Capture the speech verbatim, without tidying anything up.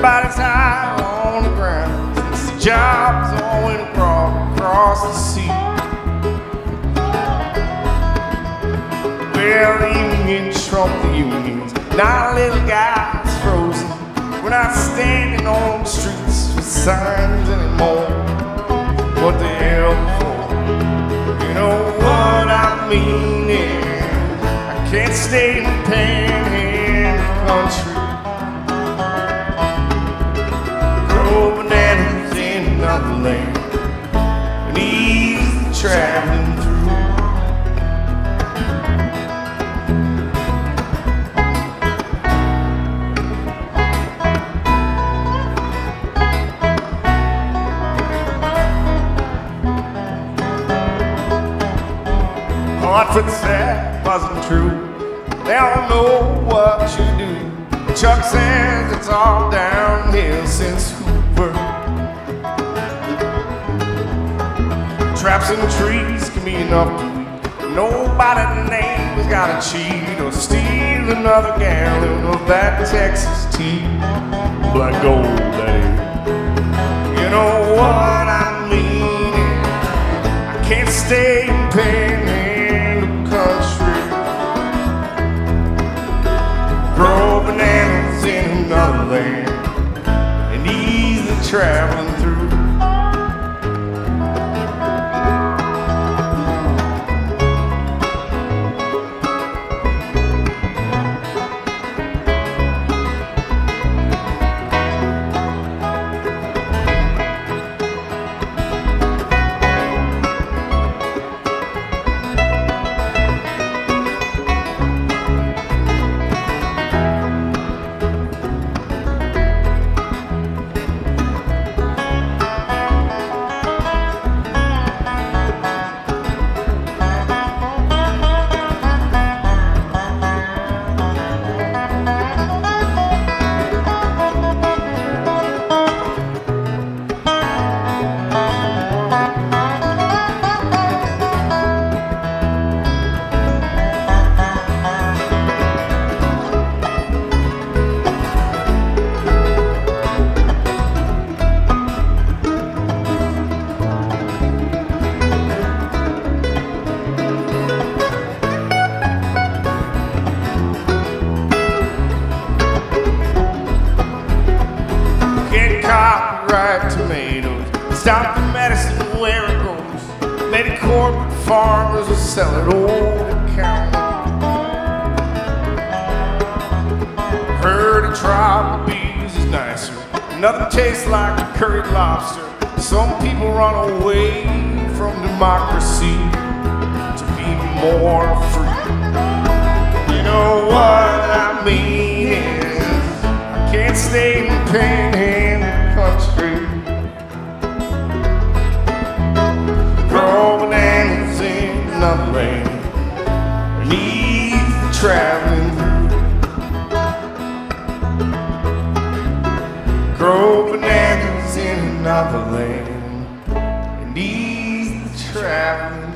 Everybody's high on the ground since the jobs all went across, across the sea. Well, the union trumped the unions. Now a little guy's frozen. We're not standing on the streets with signs anymore. What the hell for? You know what I mean? Yeah. I can't stay in the panhandle country. Grow bananas in another land and ease the traveling through. But that wasn't true. They all know what you do. Chuck says it's all downhill since Hoover. Traps in the trees can be enough to eat. Nobody in the name has got to cheat or steal another gallon of that Texas tea. Black gold, that is. You know what I mean? I can't stay in pain. Country. Grow bananas in another land and ease the traveling through. Tomatoes, stop the medicine where it goes. Maybe corporate farmers will sell it over the counter. Heard a tribe of bees is nicer. Nothing tastes like a curried lobster. Some people run away from democracy to be more free. You know what I mean is I can't stay in the panhandle country. Grow bananas in another land and ease the traveling through. Grow bananas in another land and ease the traveling